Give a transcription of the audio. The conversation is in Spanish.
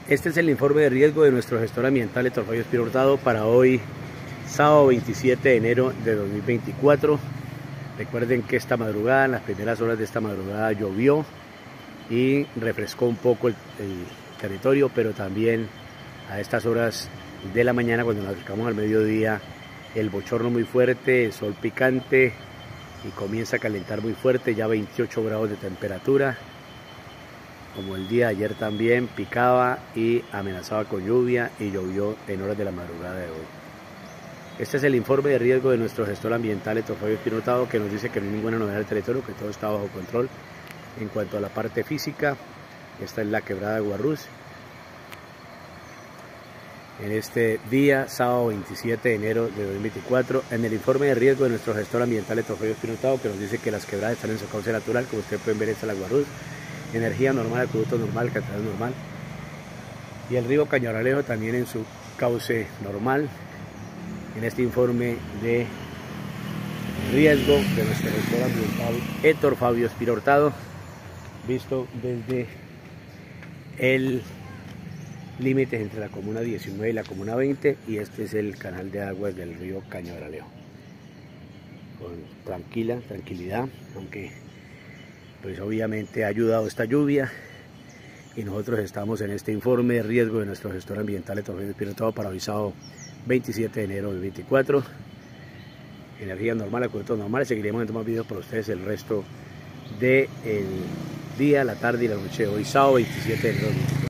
Este es el informe de riesgo de nuestro gestor ambiental Héctor Fabio Espino Hurtado para hoy, sábado 27 de enero de 2024. Recuerden que esta madrugada, en las primeras horas de esta madrugada, llovió y refrescó un poco el territorio, pero también a estas horas de la mañana, cuando nos acercamos al mediodía, el bochorno muy fuerte, el sol picante y comienza a calentar muy fuerte, ya 28 grados de temperatura. Como el día de ayer también picaba y amenazaba con lluvia y llovió en horas de la madrugada de hoy. Este es el informe de riesgo de nuestro gestor ambiental Héctor Fabio Espino Hurtado, que nos dice que no hay ninguna novedad del territorio, que todo está bajo control. En cuanto a la parte física, esta es la quebrada de Guarrús. En este día, sábado 27 de enero de 2024, en el informe de riesgo de nuestro gestor ambiental Héctor Fabio Espino Hurtado, que nos dice que las quebradas están en su cauce natural, como ustedes pueden ver, esta es la Guarrús. Energía normal, acueducto normal, catedral normal, y el río Cañaralejo también en su cauce normal. En este informe de riesgo de nuestro gestor ambiental Héctor Fabio Espino Hurtado, visto desde el límite entre la comuna 19 y la comuna 20, y este es el canal de aguas del río Cañaralejo. Con tranquilidad, aunque pues obviamente ha ayudado esta lluvia, y nosotros estamos en este informe de riesgo de nuestro gestor ambiental Héctor Fabio Espino Hurtado para hoy sábado 27 de enero del 2024. Energía normal, acueductos normales. Seguiremos viendo más videos para ustedes el resto del día, la tarde y la noche de hoy sábado 27 de enero del 2024.